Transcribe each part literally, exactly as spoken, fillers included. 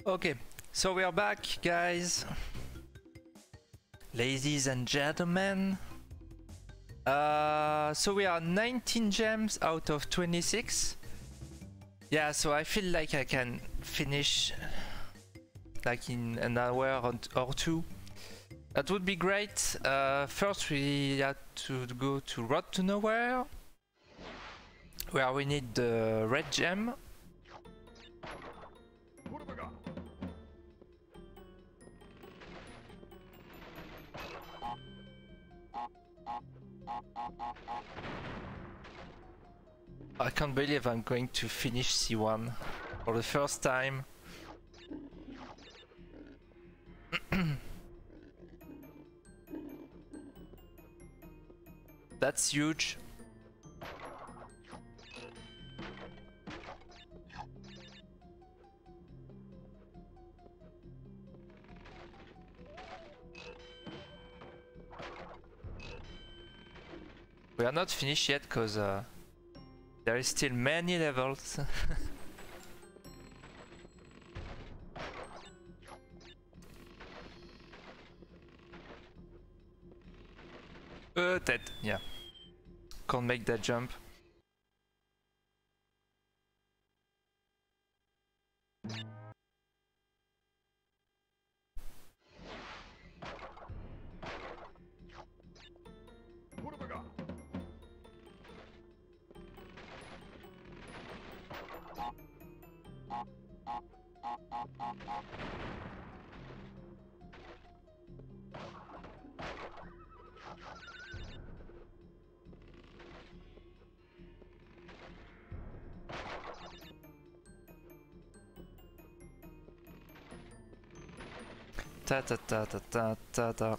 Okay, so we are back, guys. Ladies and gentlemen. Uh, so we are nineteen gems out of twenty-six. Yeah, so I feel like I can finish like in an hour or two. That would be great. Uh, first we had to go to Road to Nowhere, where we need the red gem. I can't believe I'm going to finish C one for the first time. That's huge. We are not finished yet because uh, there is still many levels. uh, dead, yeah. Can't make that jump. Ta ta ta ta ta ta ta.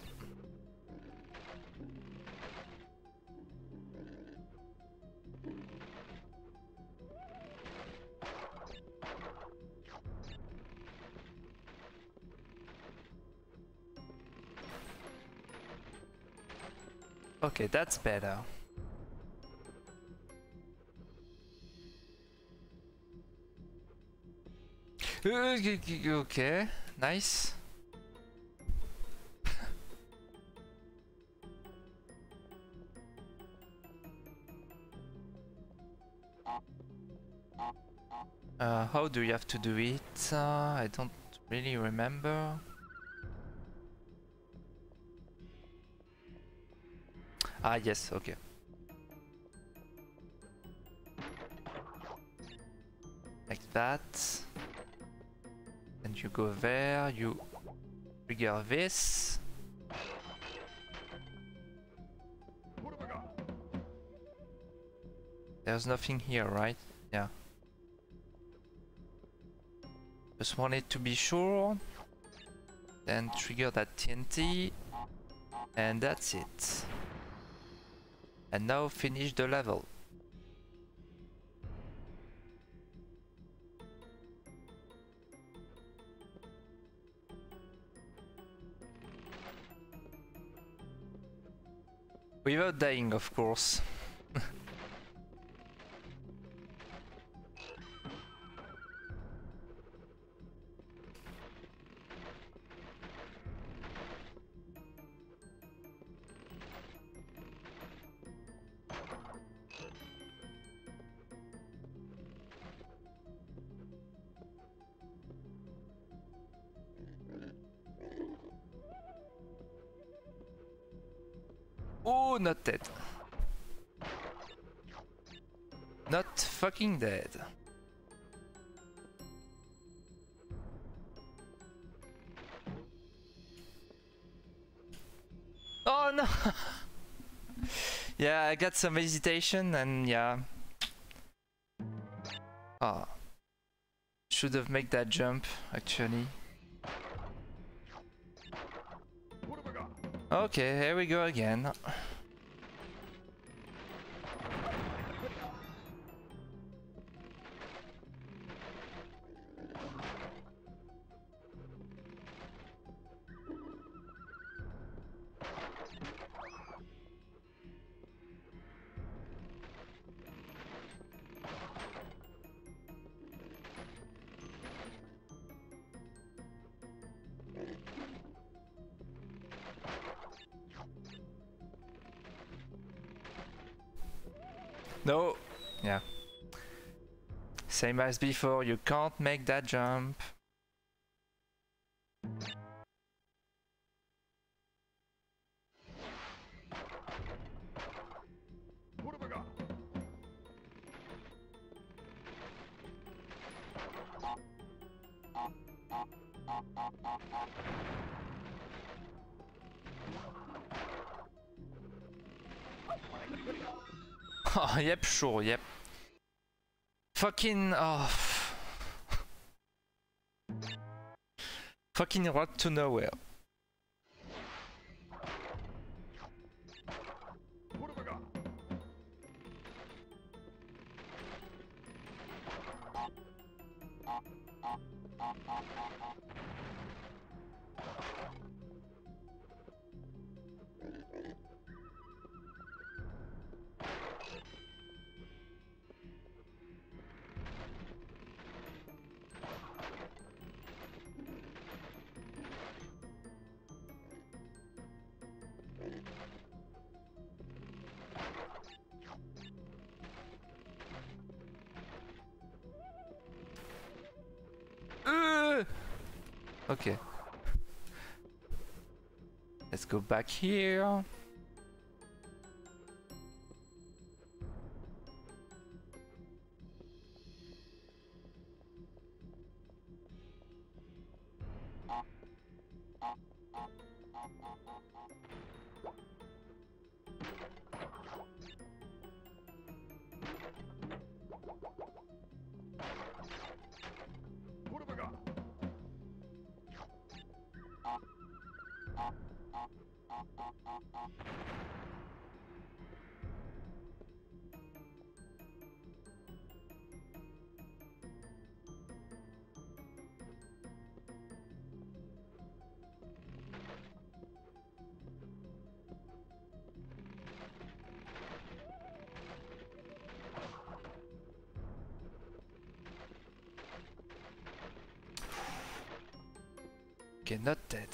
Okay, that's better. Okay, nice. Uh, how do you have to do it? Uh, I don't really remember. Ah, yes, okay. Like that. And you go there, you trigger this. There's nothing here, right? Yeah. Just wanted to be sure. Then trigger that T N T. And that's it. And now finish the level. Without dying, of course. Oh, not dead. Not fucking dead. Oh no! Yeah, I got some hesitation and yeah. Ah. Should have made that jump, actually. Okay, here we go again. No. Yeah. Same as before, you can't make that jump. What have I got? Oh, yep, sure, yep. Fucking... Oh. Fucking road to nowhere. What have I got? Uh, okay. Let's go back here. What have I got? Okay, not dead.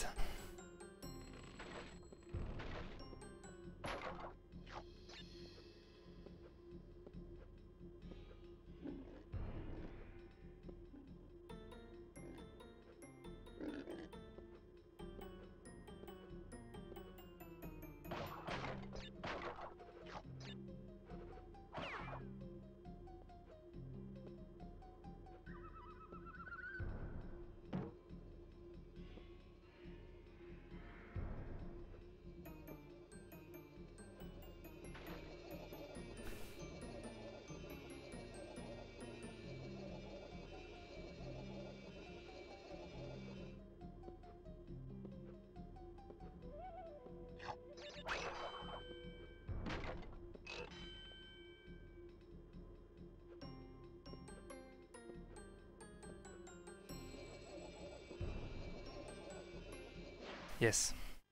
Yes.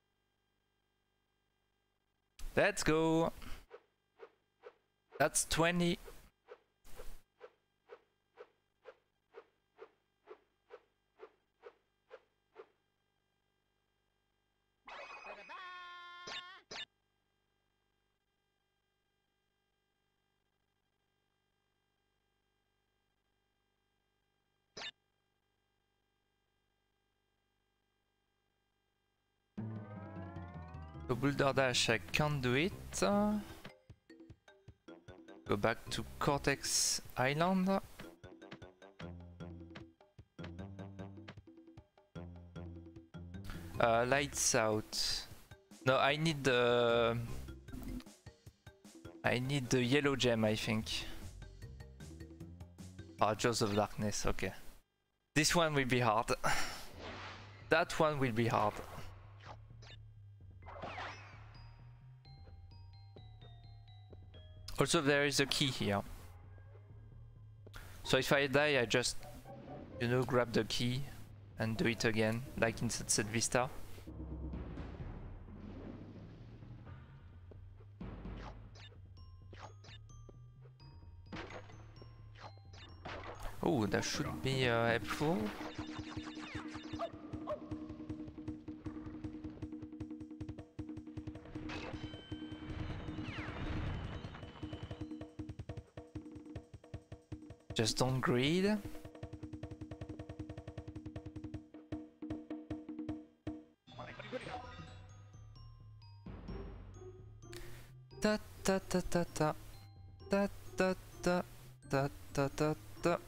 Let's go. That's twenty. So Boulder Dash, I can't do it. Uh, go back to Cortex Island. Uh, lights out. No, I need the... I need the yellow gem, I think. Ah, Jaws of Darkness, okay. This one will be hard. That one will be hard. Also, there is a key here. So if I die, I just, you know, grab the key and do it again, like in Sunset Vista. Oh, that should be uh, helpful. Just don't greed. Da da da da da da da da da da da da.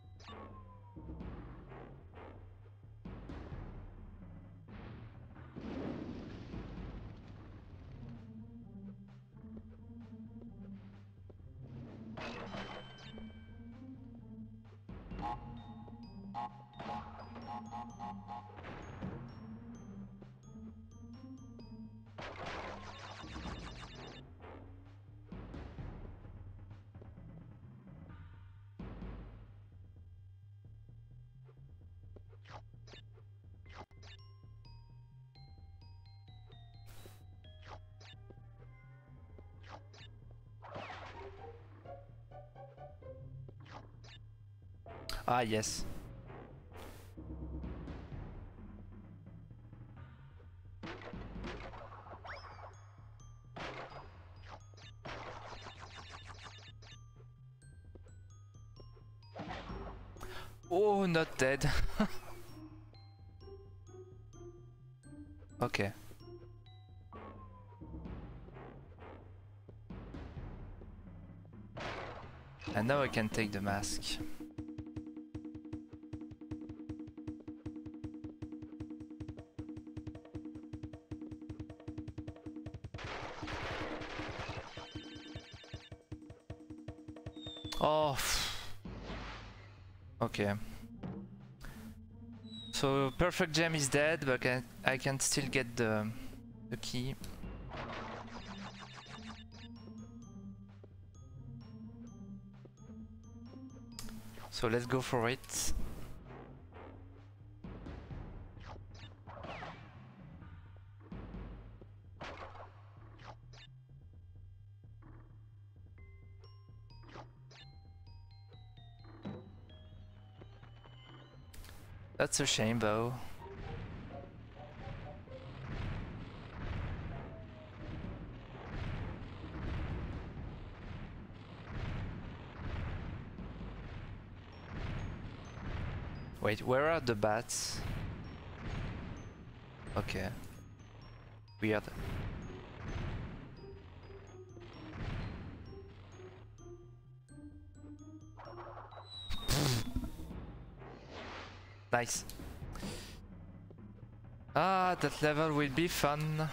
Ah, yes. Oh, not dead. Okay. And now I can take the mask. Oh. Okay. So Perfect Gem is dead, but I can, I can still get the, the key. So let's go for it. That's a shame though. Wait, where are the bats? Okay. Weird. Nice. Ah, that level will be fun.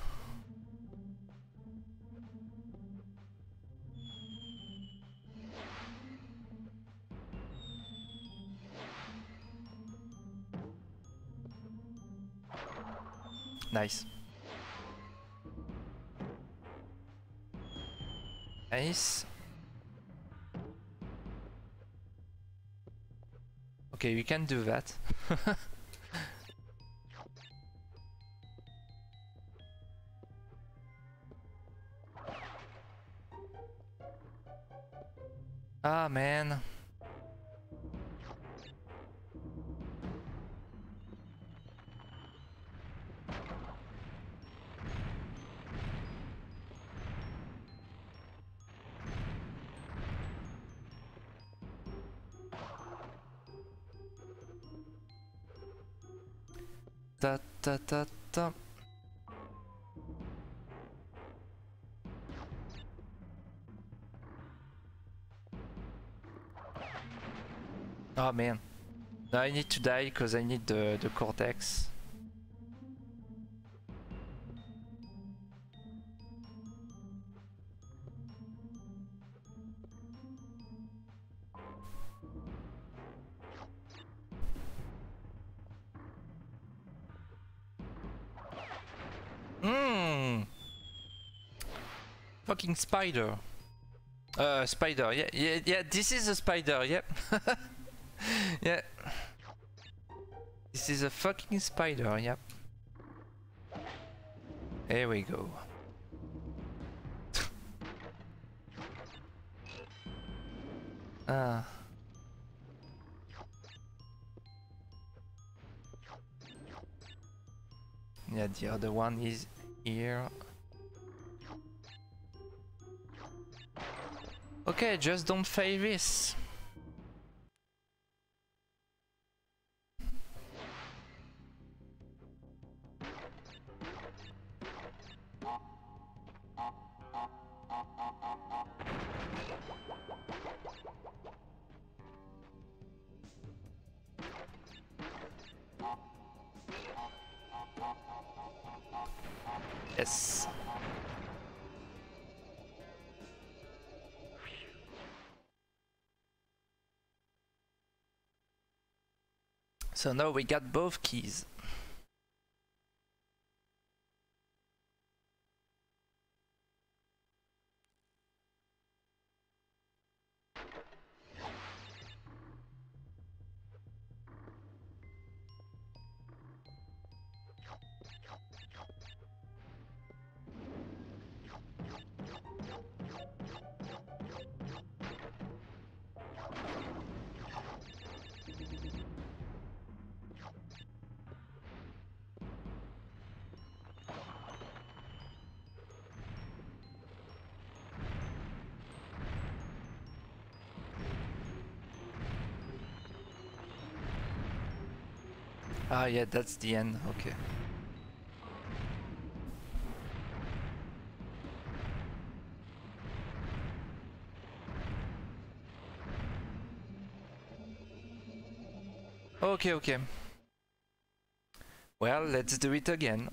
Nice. Nice. Okay, we can do that. Ah, man. Da da da da. Oh man. Now I need to die because I need the, the cortex. Mmm. Fucking spider. Uh, spider. Yeah, yeah, yeah. This is a spider. Yep. Yeah. This is a fucking spider. Yep. Here we go. Ah. Yeah, the other one is here. Okay, just don't fail this. Yes. So now we got both keys. Ah, yeah, that's the end. Okay. Okay, okay. Well, let's do it again.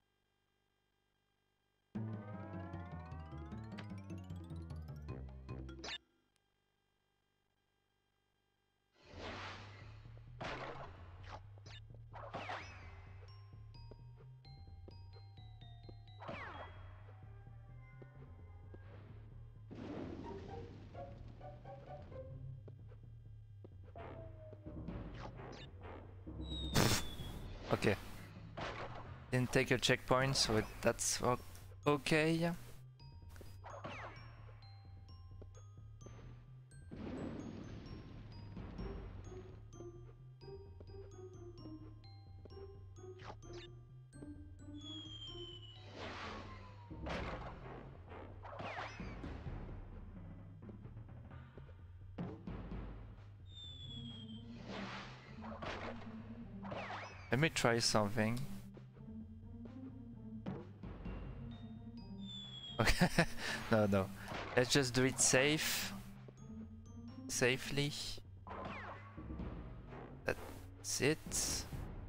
Okay. Didn't take a checkpoint, so it, that's okay. Let me try something. Okay. No, no. Let's just do it safe. Safely. That's it.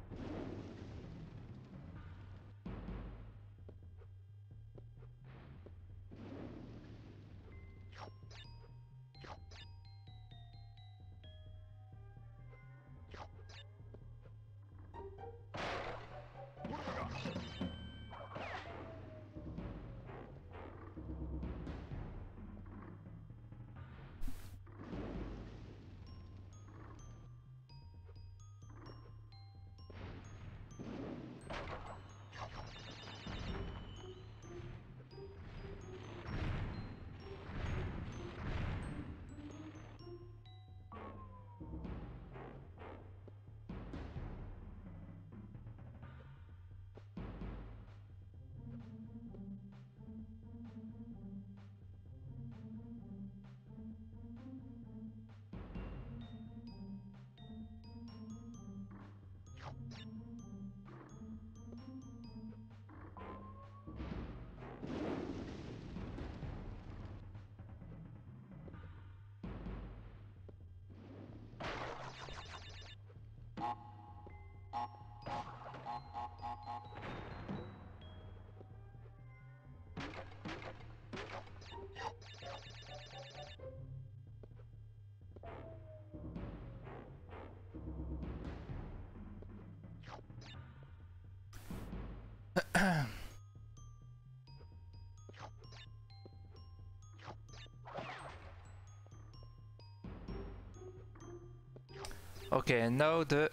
Okay, and now the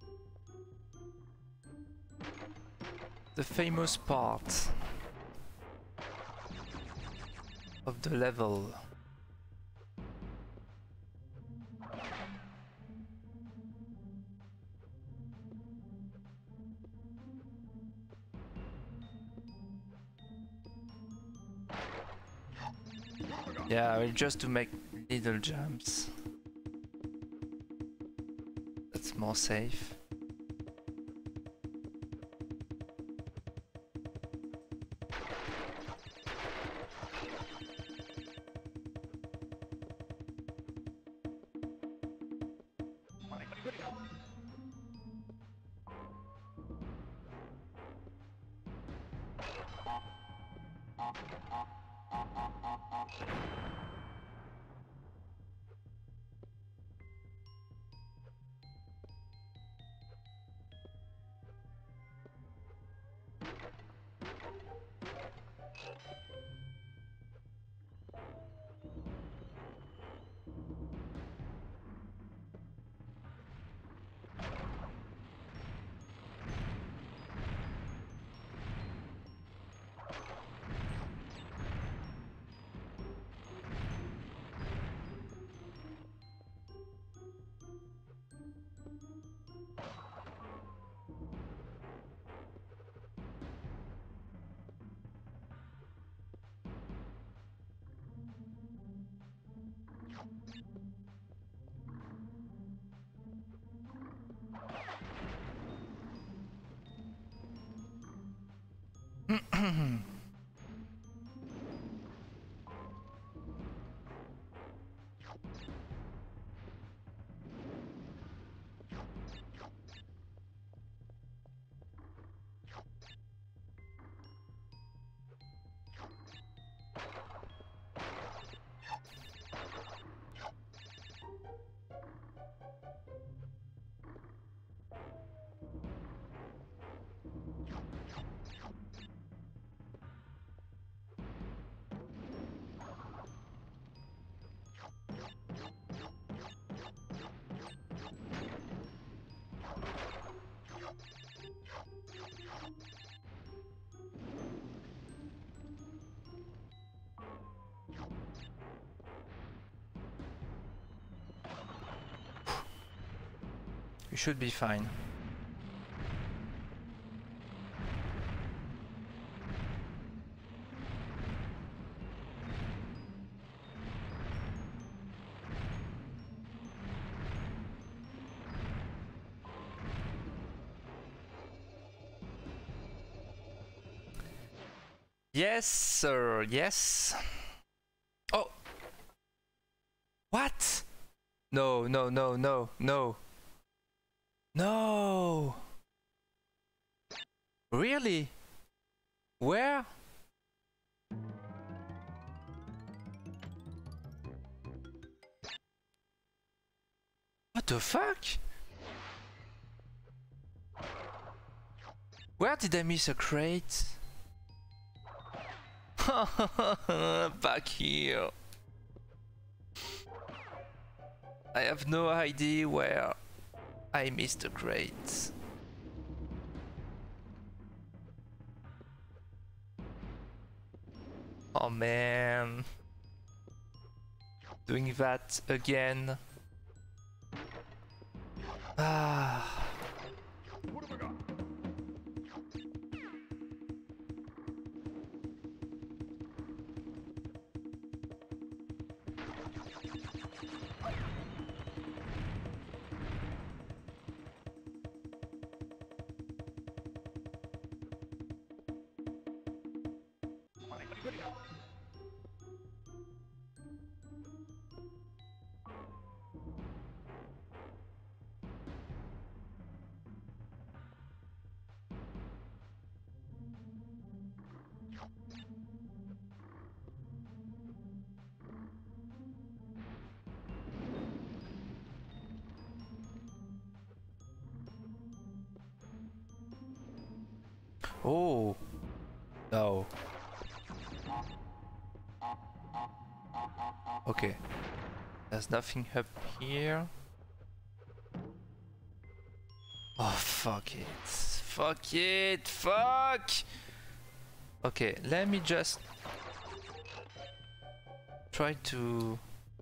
the famous part of the level. Yeah, I will just to make little jumps. That's more safe. You should be fine. Yes, sir, yes. Oh! What? No, no, no, no, no. No! Really? Where? What the fuck? Where did I miss a crate? Back here. I have no idea where I missed the crate. Oh man. Doing that again. Ah. What have I got? Oh. No. Okay. There's nothing up here. Oh, fuck it. Fuck it. Fuck! Okay, let me just try to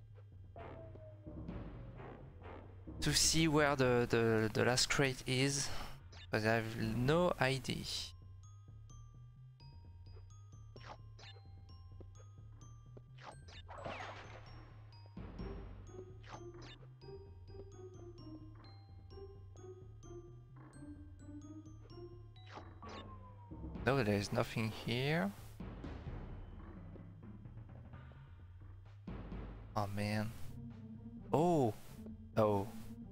to see where the, the, the last crate is, because I have no idea. No, there's nothing here. Oh man. Oh! Oh.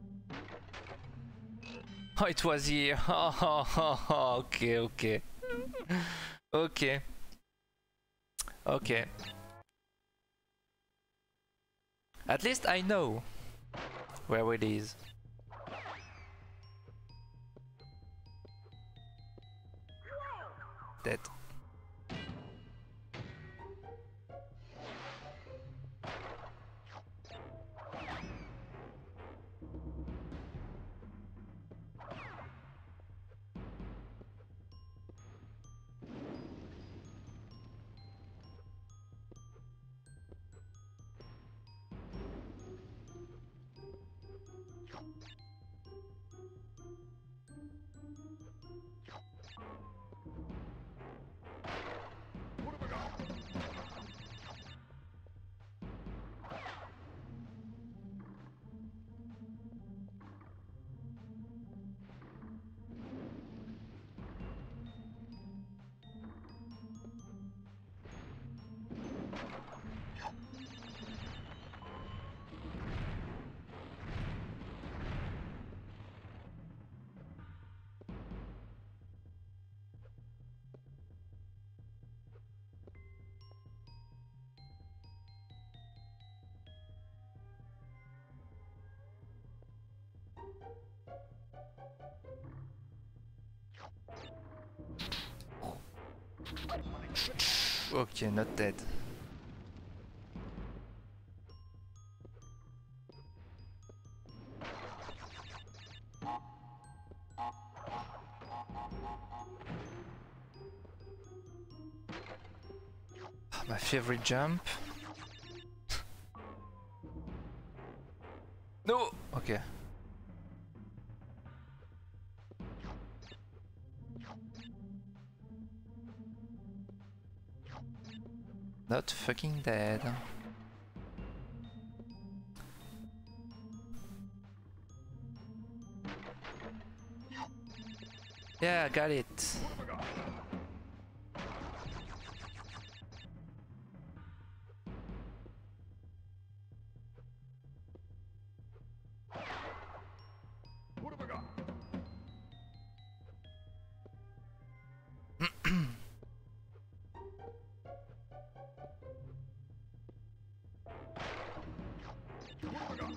Oh, it was here. Oh, okay, okay. Okay. Okay. At least I know where it is. Dead. What have I got? Okay, not dead. My favorite jump. No! Okay. Not fucking dead. Yeah, got it. What have I got? What have I got? What have I got?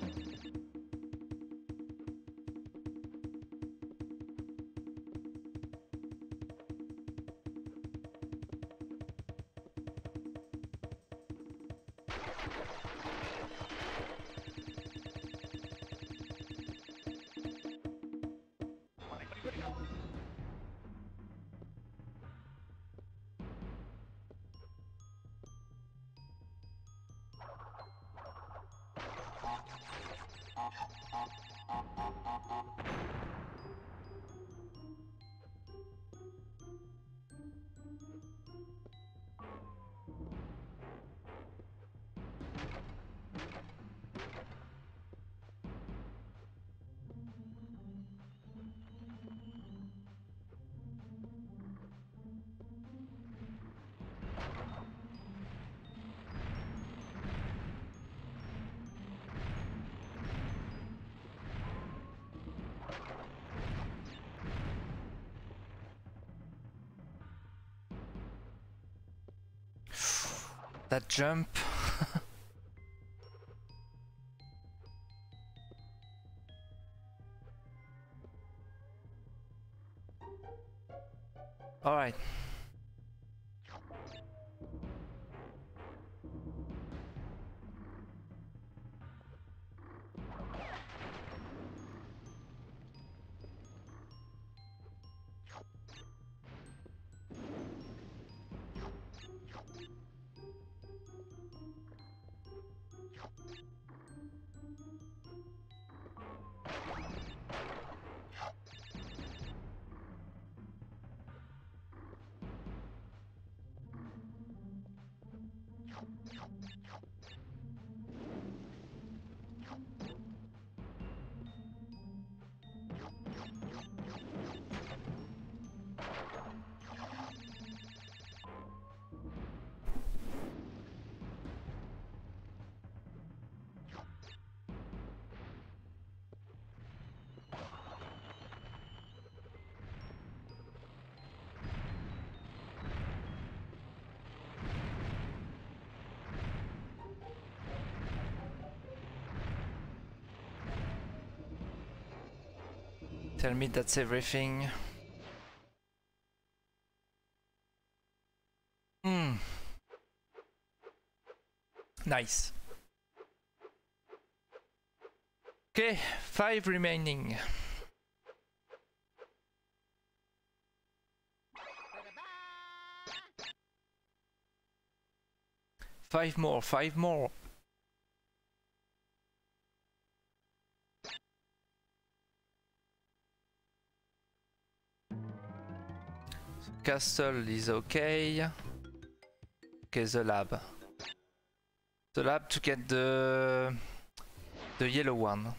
That jump. All right. Tell me that's everything. Hmm. Nice. Okay, five remaining. Five more, five more. Castle is okay. Okay, the lab. The lab to get the the yellow one.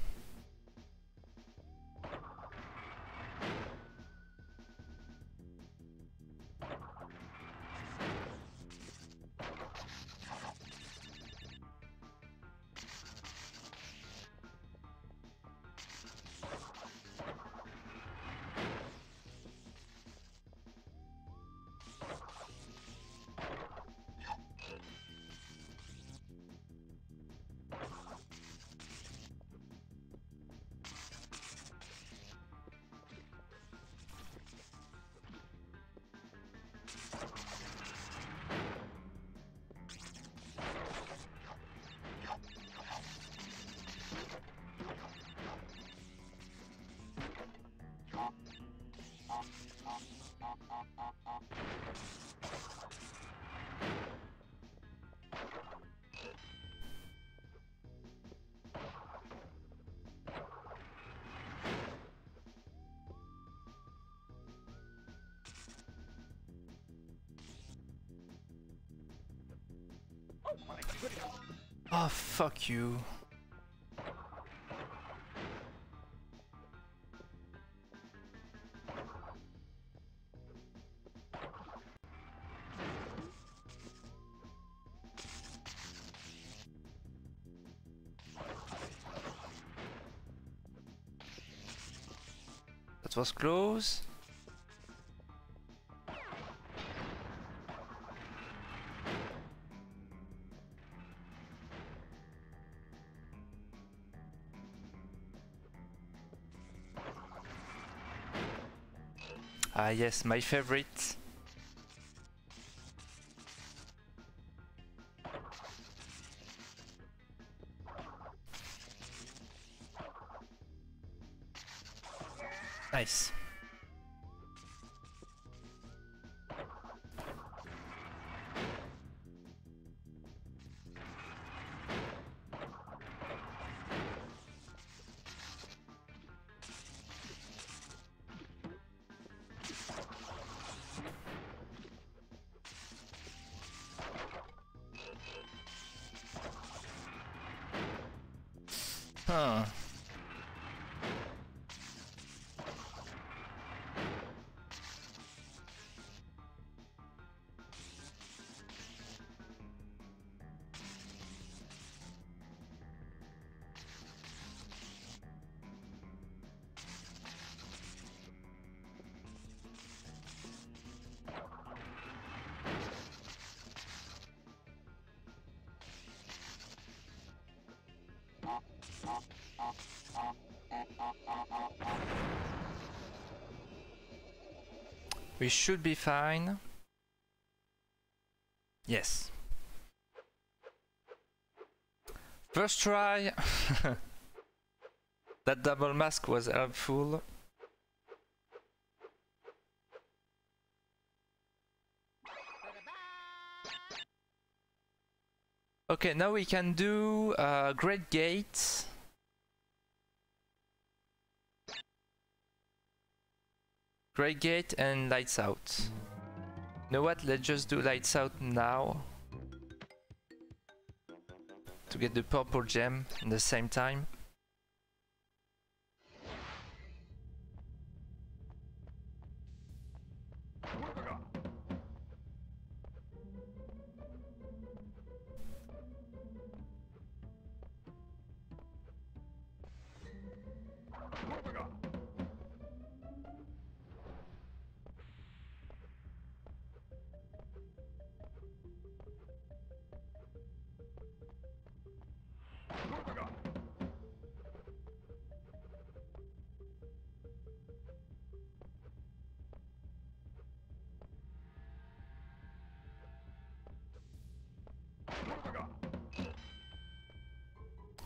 Oh, fuck you. That was close. Ah yes, my favorite. Nice. Huh. We should be fine. Yes. First try. That double mask was helpful. Okay, now we can do uh, Great Gate. Great Gate and Lights Out. You know what? Let's just do Lights Out now. To get the purple gem at the same time.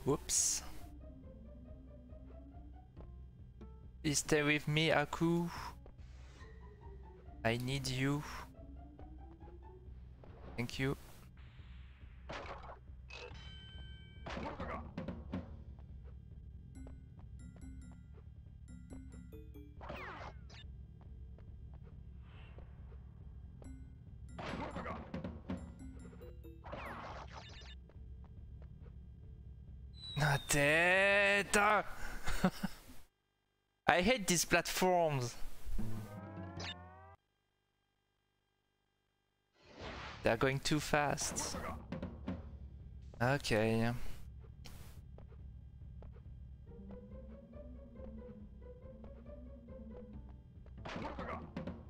Whoops. Please stay with me, Aku. I need you. Thank you. What have I got? What have I got? Not dead. Ah. I hate these platforms. They're going too fast. What have I got? Okay. What have I got?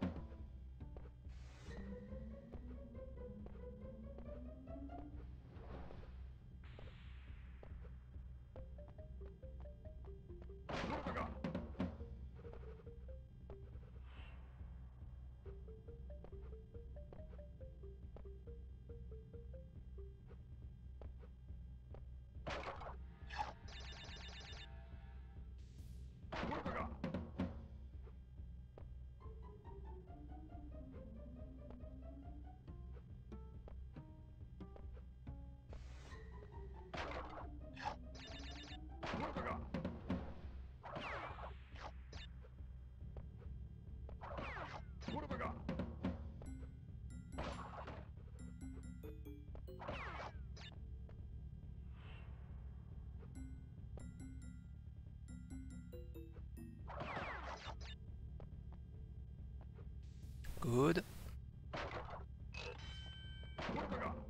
What have I got? What have I got? What have I got? What have I got? Good. What have I got?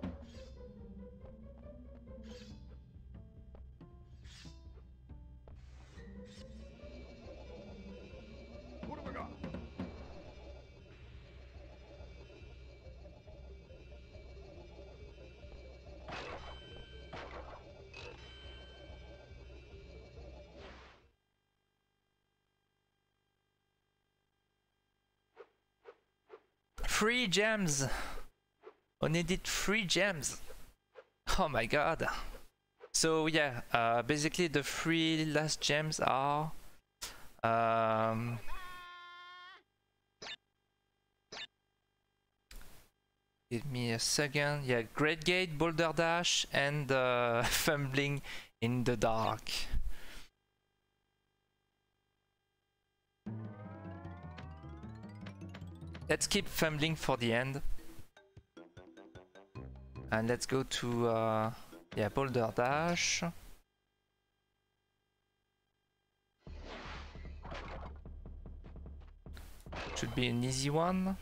What have I got? Free gems. On needed three gems. Oh my god. So yeah, uh, basically the three last gems are um, give me a second. Yeah, Great Gate, Boulder Dash, and uh, Fumbling in the Dark. Let's keep fumbling for the end. And let's go to uh, yeah, Boulder Dash. Should be an easy one.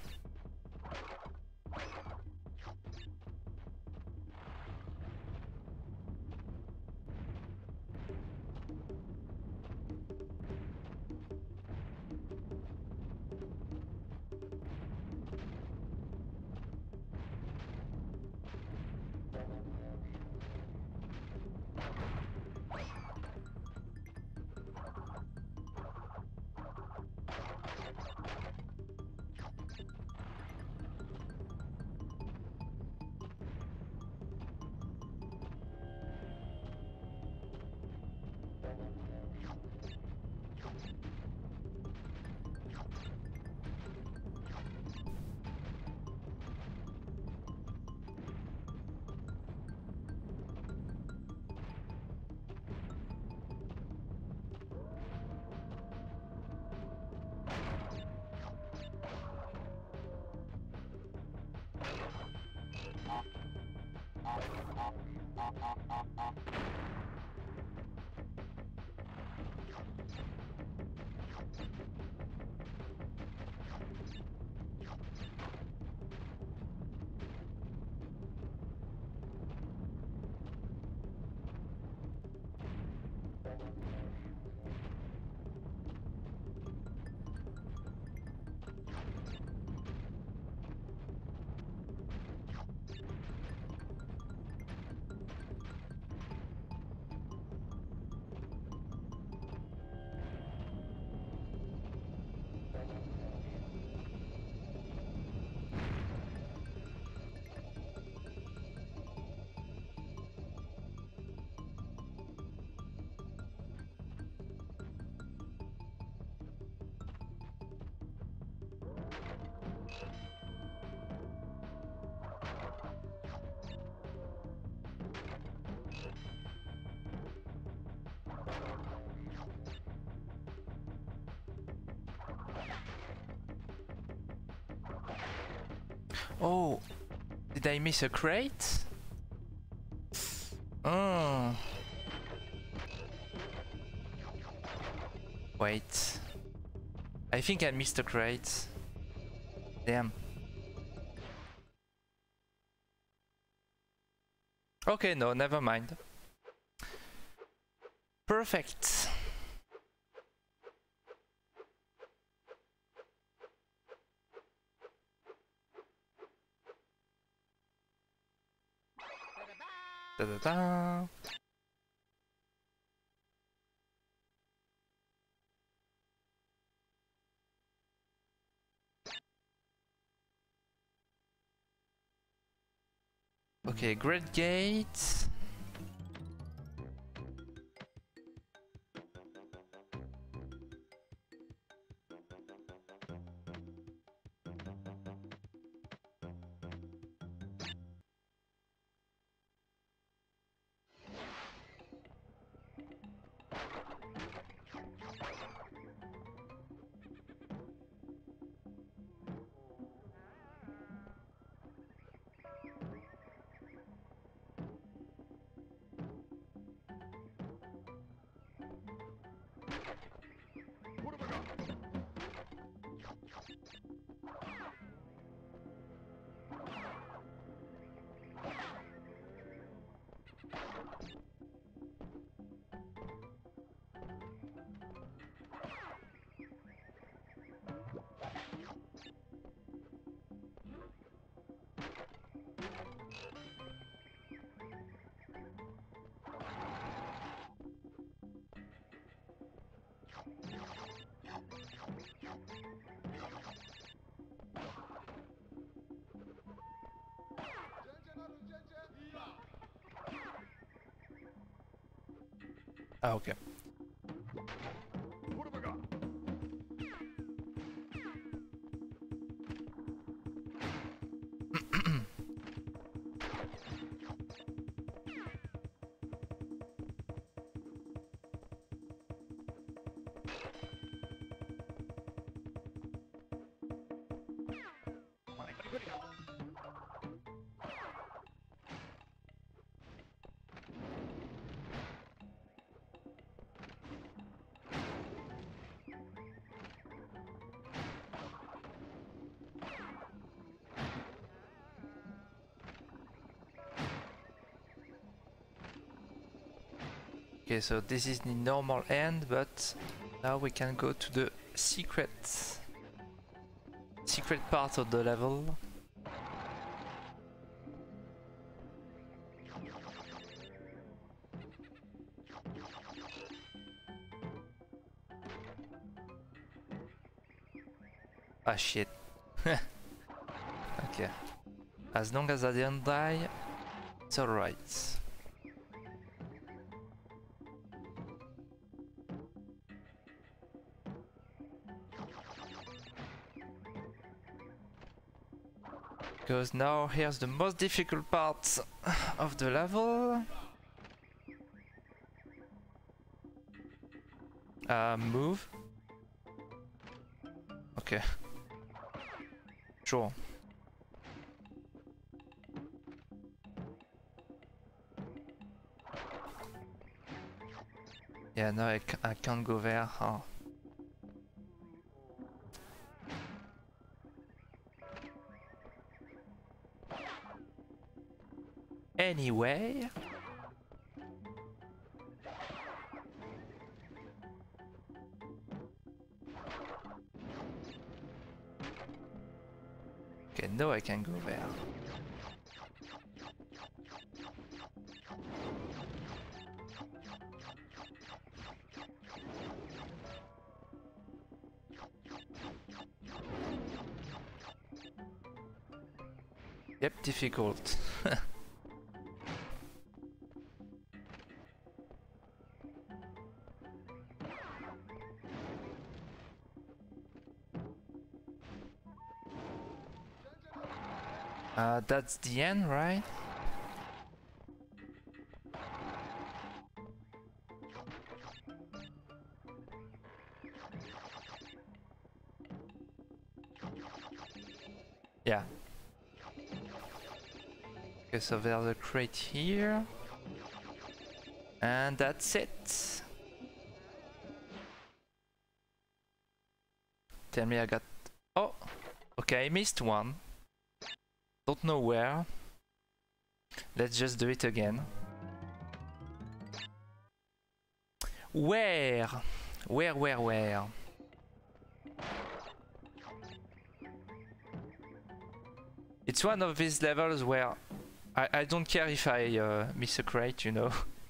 Oh, did I miss a crate? Oh. Wait. I think I missed a crate. Damn. Okay, no, never mind. Perfect. Da da da. Okay, Great Gate. Ah, okay. What have I got? Okay, so this is the normal end, but now we can go to the secret secret part of the level. Ah shit. Okay. As long as I didn't die, it's alright. Because now here's the most difficult part of the level. Uh, move. Okay. Sure. Yeah, no, I, ca I can't go there. Oh. Anyway. Okay, no, I can go there. Yep, difficult. uh, that's the end, right? Yeah. Okay, so there's a crate here. And that's it. Tell me I got... Oh! Okay, I missed one. Don't know where. Let's just do it again. Where? Where, where, where? It's one of these levels where I, I don't care if I uh, miss a crate, you know.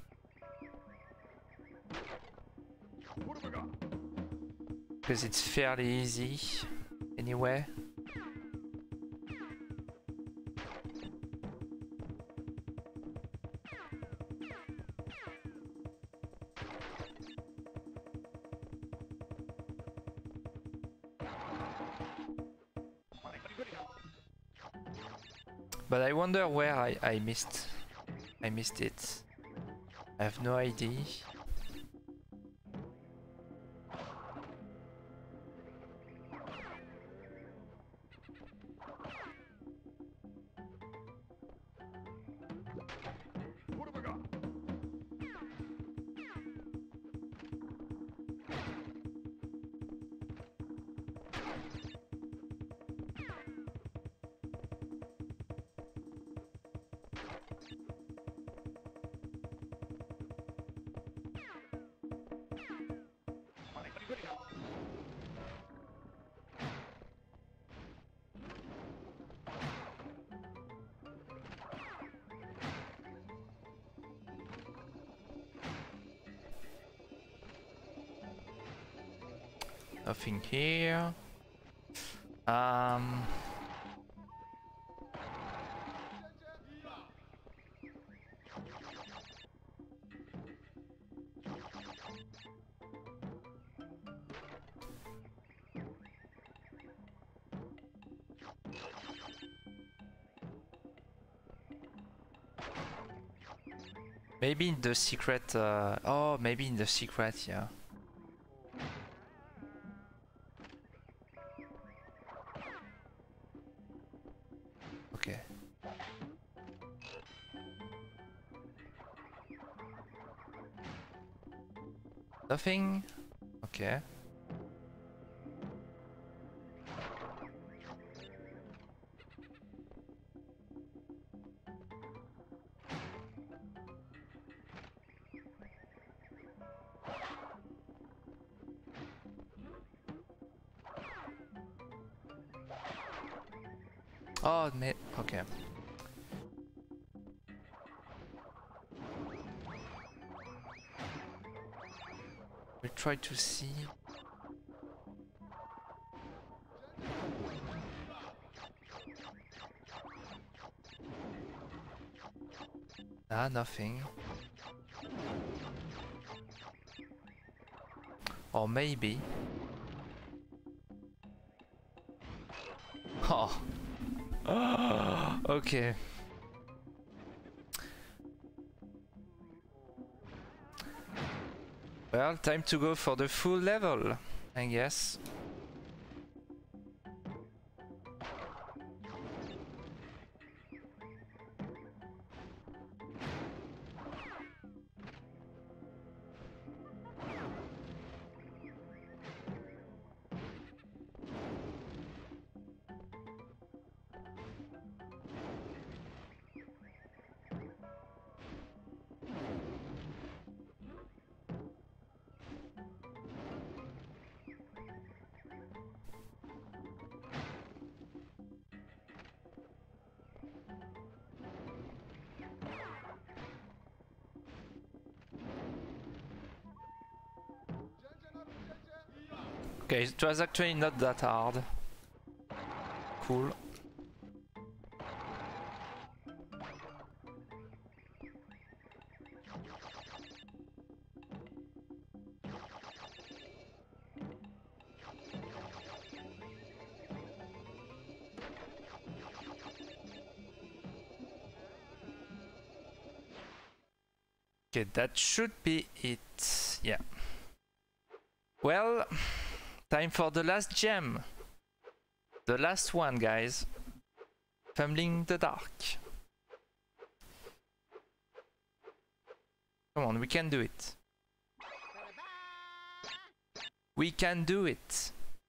Because it's fairly easy anyway. But I wonder where I, I missed I missed it. I have no idea. Nothing here. Um. Maybe in the secret. Uh, oh, maybe in the secret, yeah. Okay. Nothing? Okay. Oh, mate. Okay. We'll try to see. Ah, nothing. Or maybe. Oh. Okay. Well, time to go for the full level, I guess. Okay, it was actually not that hard. Cool. Okay, that should be it. Yeah. Well, time for the last gem. The last one, guys. Fumbling in the dark. Come on, we can do it. We can do it.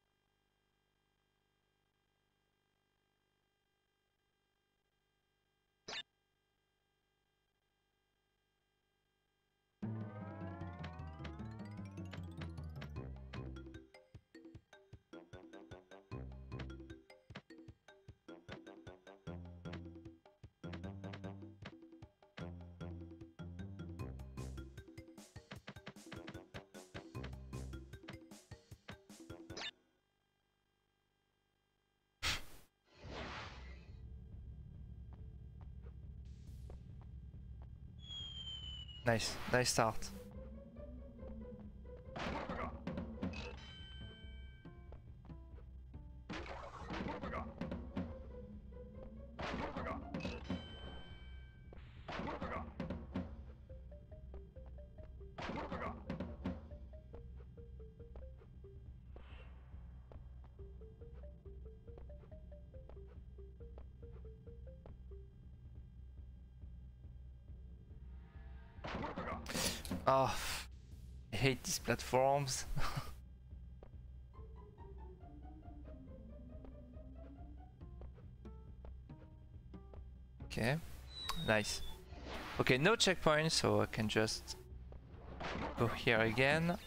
Nice, nice start. Oh, I hate these platforms. Okay, nice. Okay, no checkpoint, so I can just go here again.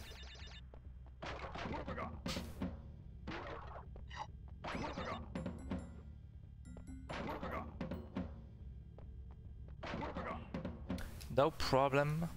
No problem.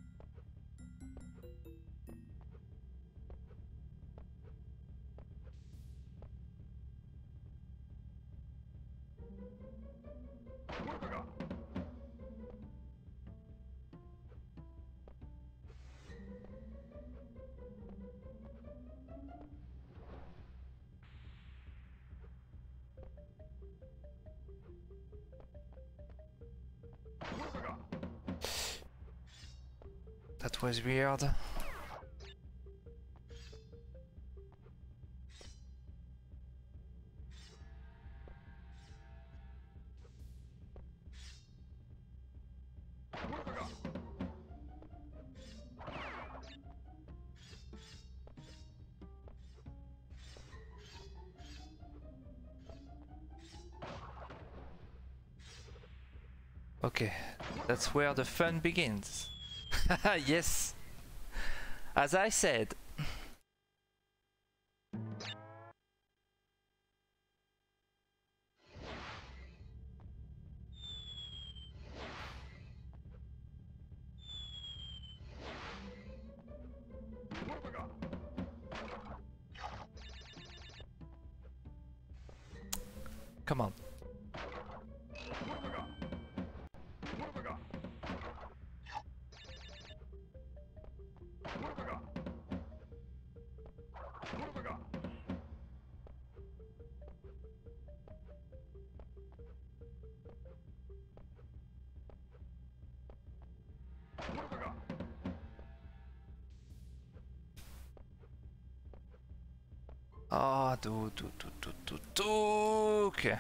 That was weird. Okay, that's where the fun begins. Yes, as I said. Come on. Ah, do, do, do, do, do, do. Okay.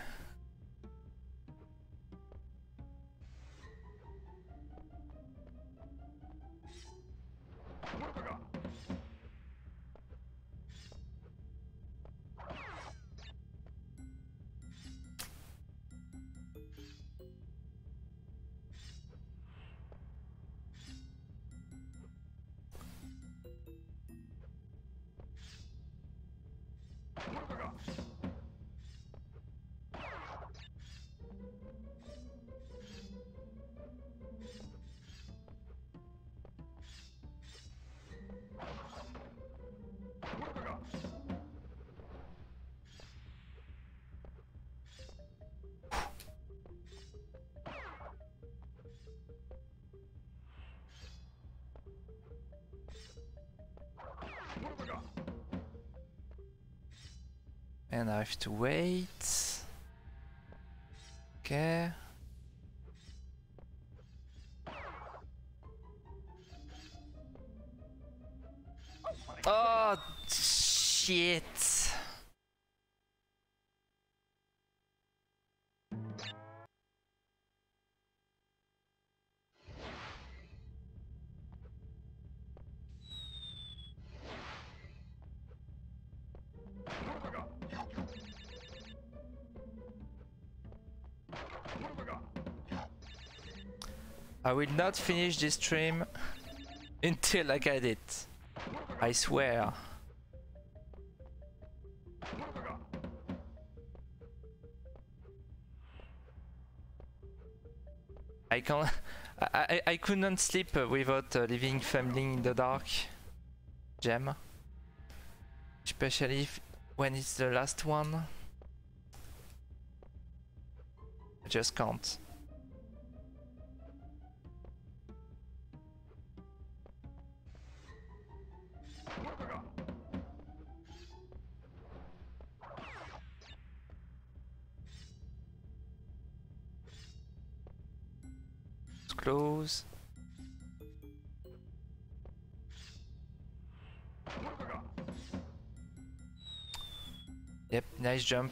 And I have to wait. Okay. Oh, shit. I will not finish this stream until I get it. I swear. I can't. I, I, I couldn't sleep without uh, leaving Family in the Dark gem. Especially if, when it's the last one. I just can't. Close. Yep, nice jump.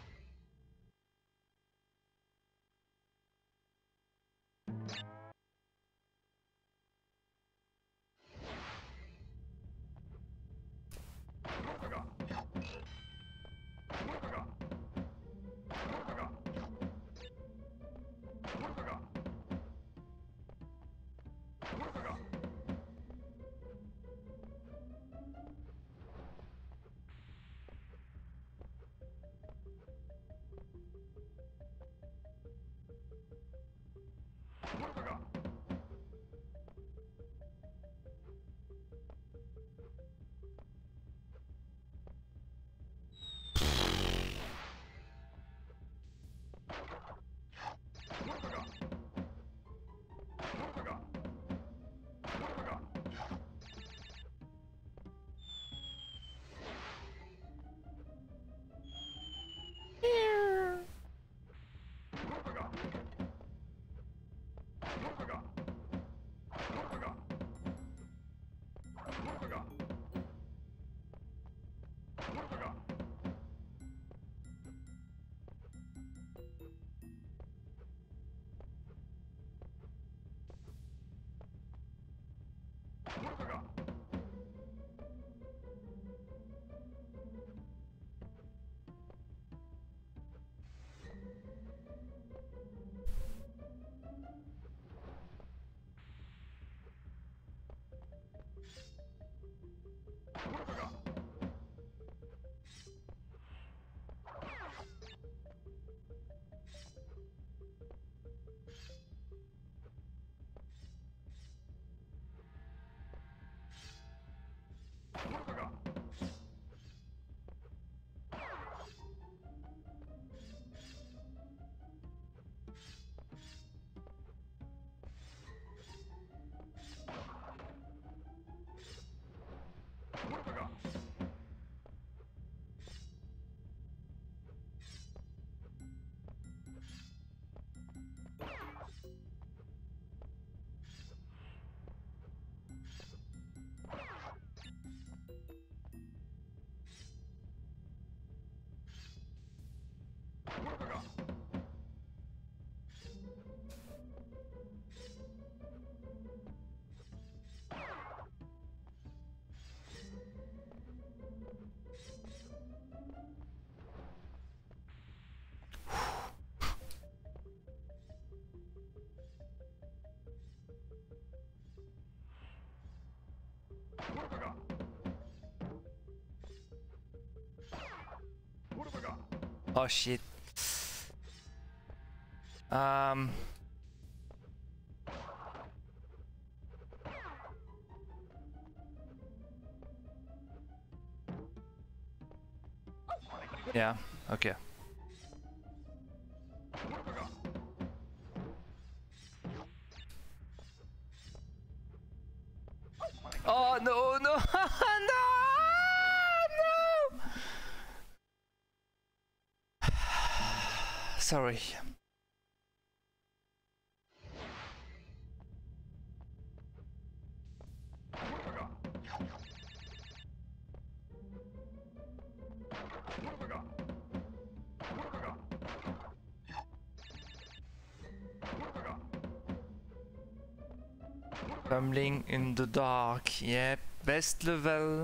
Oh shit. Um. Yeah, okay. Oh no, no, no, no! Sorry. Fumbling in the dark, yep, best level.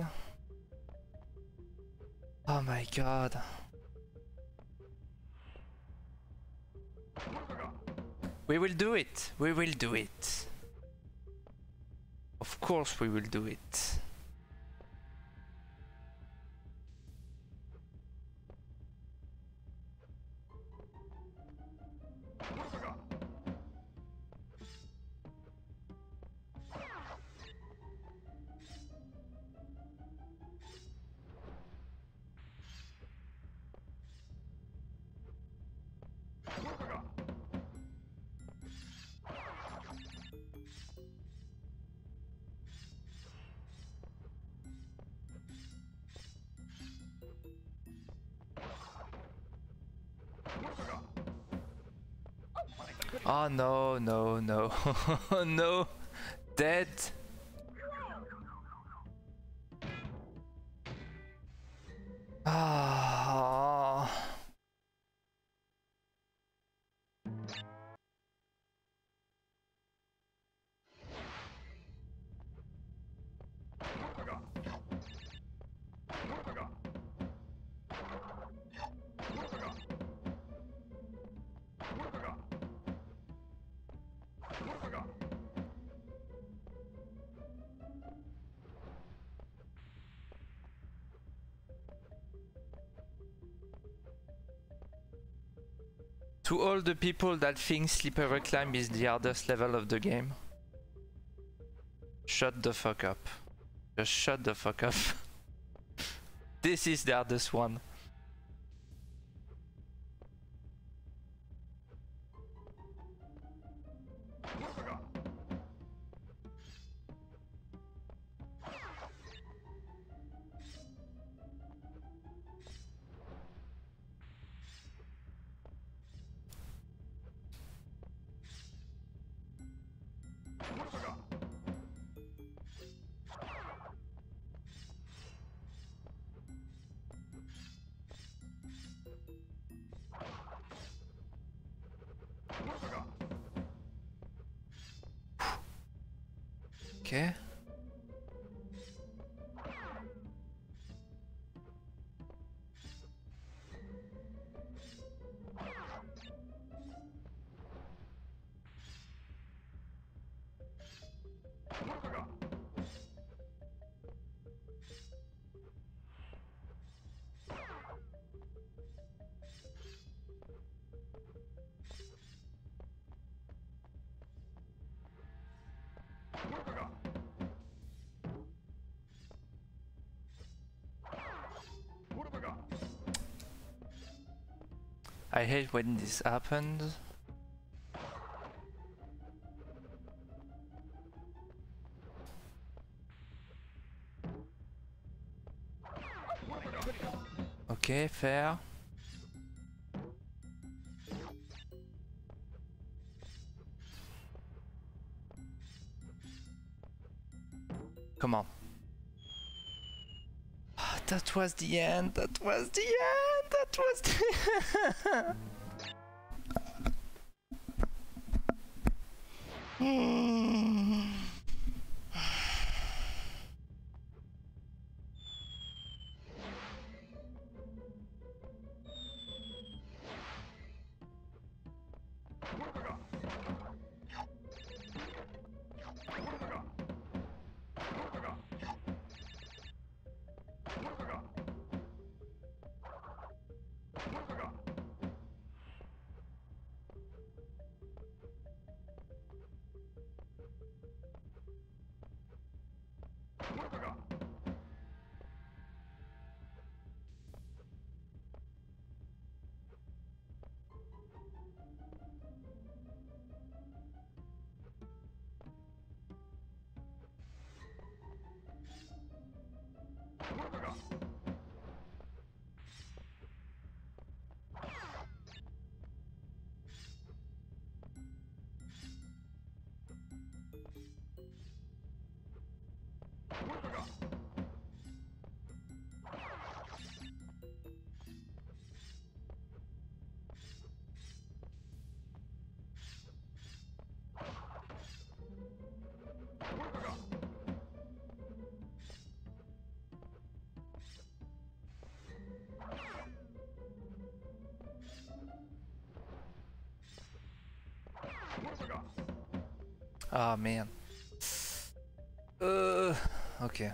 Oh my god. We will do it. We will do it. Of course we will do it. Oh no, no, no, no, dead. Ah. To all the people that think Sleeper Climb is the hardest level of the game, shut the fuck up. Just shut the fuck up. This is the hardest one. Okay. I hate when this happens. Okay, fair. Come on. That was the end. That was the end. That was the Hmm. Ah man. Uh, okay.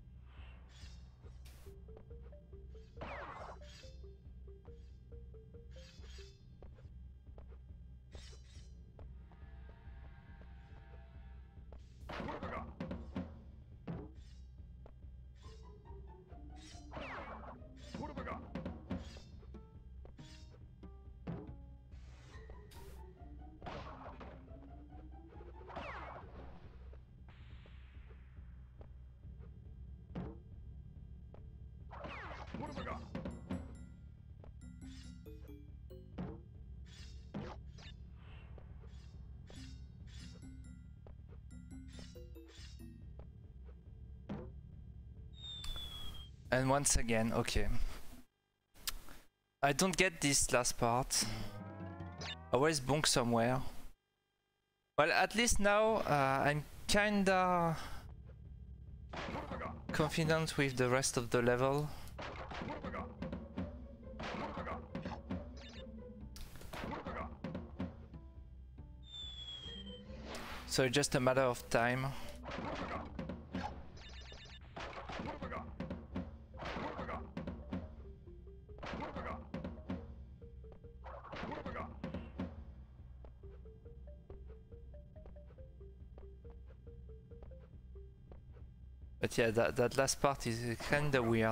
And once again, okay. I don't get this last part. Always bonk somewhere. Well, at least now uh, I'm kinda confident with the rest of the level. So it's just a matter of time. But yeah, that, that last part is kinda weird.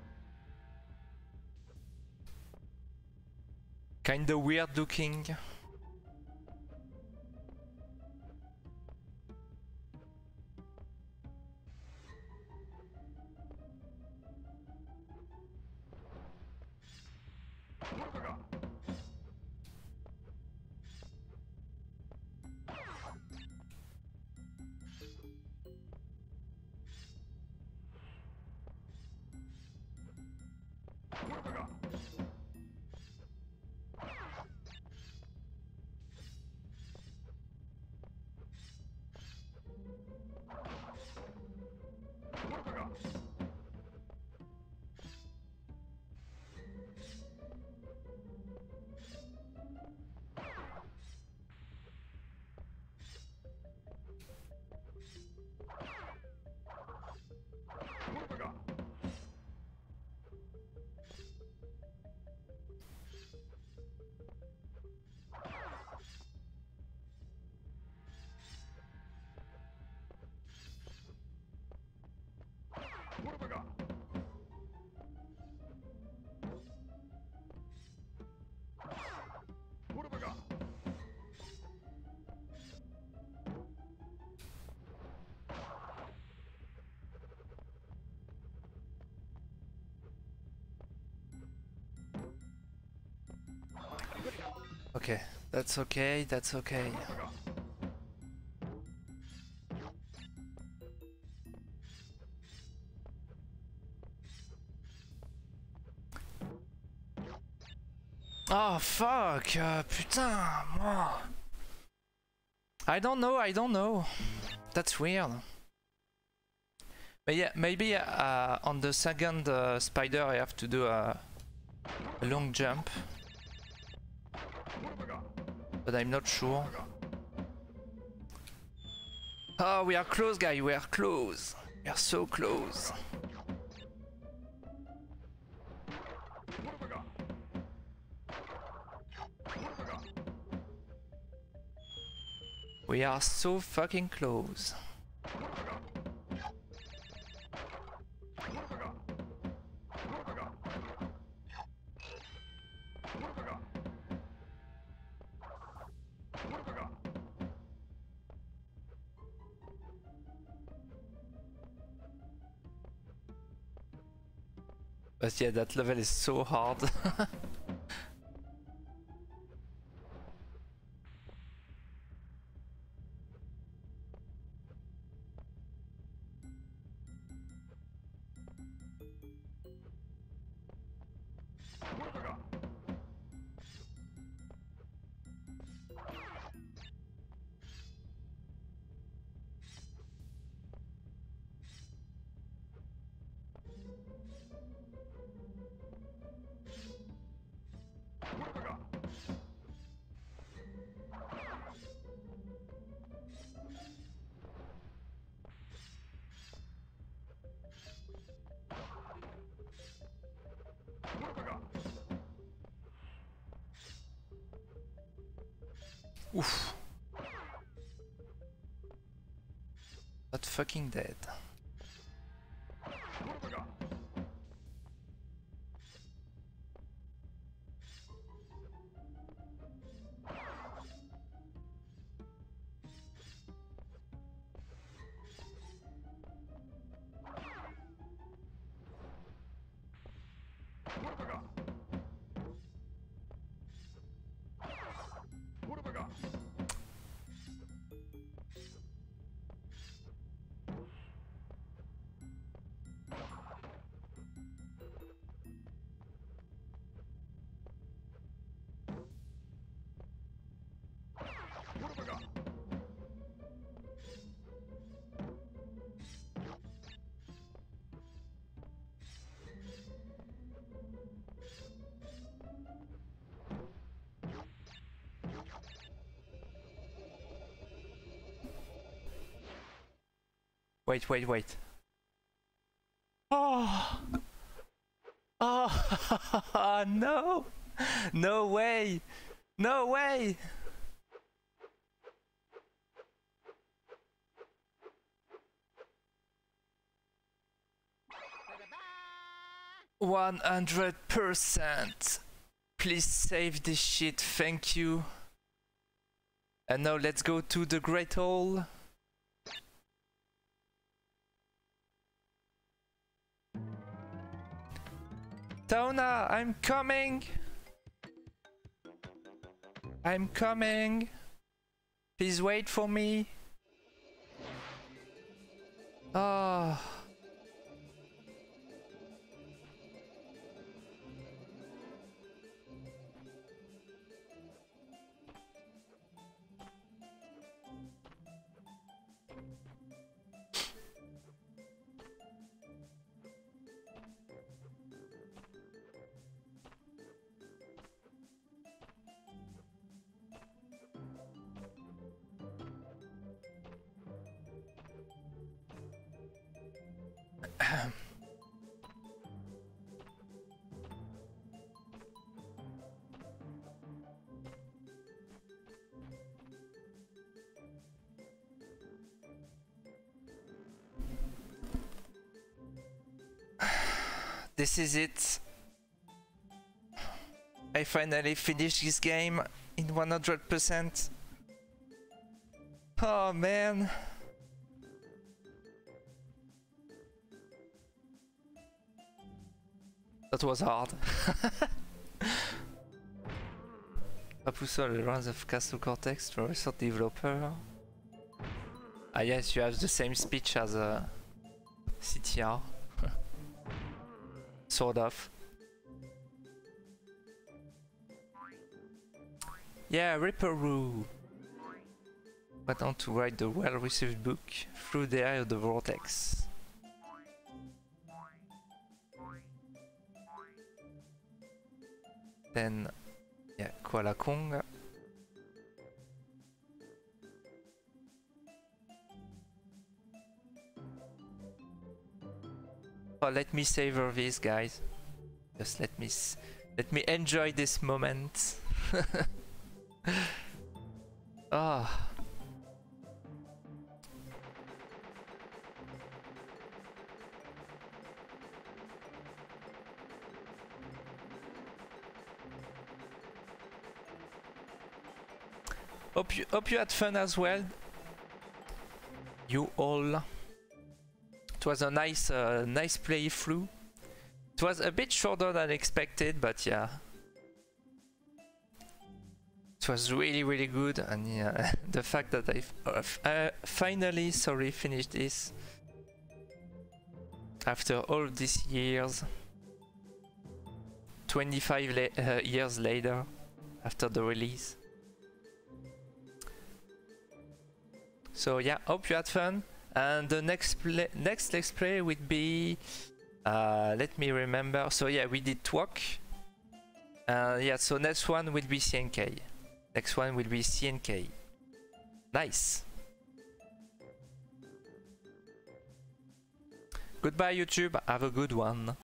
Kinda weird looking. Okay, that's okay, that's okay. Oh fuck, uh, putain, moi. I don't know, I don't know. That's weird. But yeah, maybe uh, on the second uh, spider I have to do a, a long jump. But I'm not sure. Oh, we are close, guys, we are close. We are so close. We are so fucking close. But yeah, that level is so hard. Oof. Not fucking dead. Wait, wait, wait. Oh! Oh! No! No way! No way! One hundred percent! Please save this shit, thank you. And now let's go to the Great Hall. Tauna, I'm coming! I'm coming! Please wait for me. Ah. Oh. This is it. I finally finished this game in one hundred percent. Oh man. That was hard. Rapunzel, the runs of Castle Cortex, the recent developer. Ah yes, you have the same speech as a C T R. Sort of. Yeah, Ripperoo went on to write the well-received book Through the Eye of the Vortex. Then, yeah, Koala Kong. Oh, let me savor this, guys. Just let me s let me enjoy this moment. Ah. Hope you hope you had fun as well. You all. It was a nice, uh, nice playthrough. It was a bit shorter than expected, but yeah, it was really, really good. And yeah, the fact that I uh, uh, finally, sorry, finished this after all these years, twenty-five la uh, years later, after the release. So yeah, hope you had fun. And the next play, next let's play would be, uh, let me remember. So yeah, we did Twok. Uh, yeah, so next one will be C N K. Next one will be C N K. Nice. Goodbye YouTube. Have a good one.